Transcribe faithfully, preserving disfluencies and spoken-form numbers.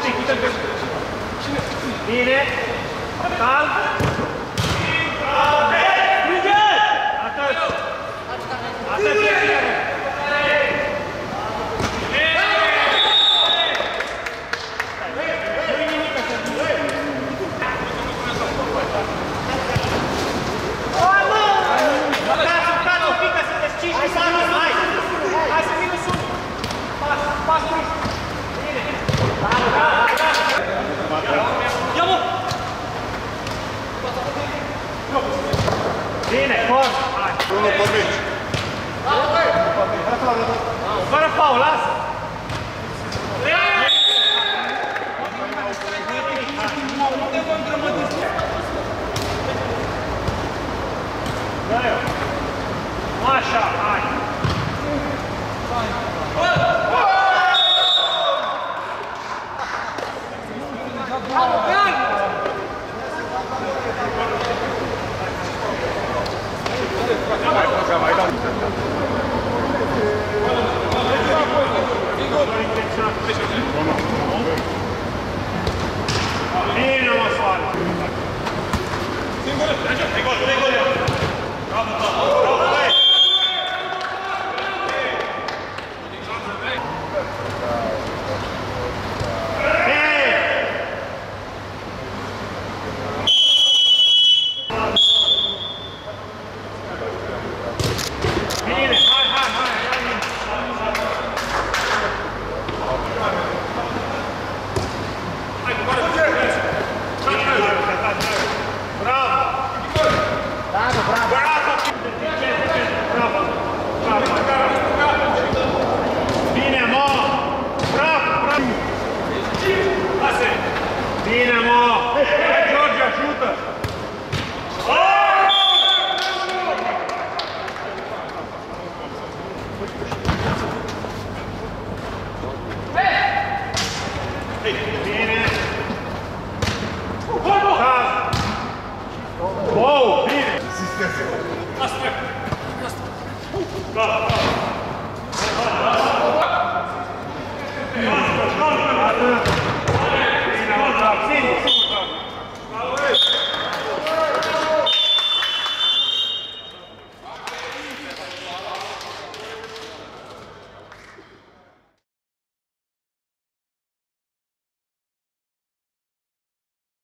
Bine! Calm! Atât! Atât! Bine, corp! Unul pe mici. Fără faul, lasă! Așa, hai! Bine, mă, Soare! Singur! Trei gol, trei gol! Bravo, bravo! Bravo, băi! Bine, hai, hai, hai! Bravo, bravo! Bravo! Bravo! Bravo! Bine, mă! Bravo, bravo! Lasă! Bine, mă! Hai, George, ajută! Bine! Wow, bine! Asistență. Asta! Asta! Bravo!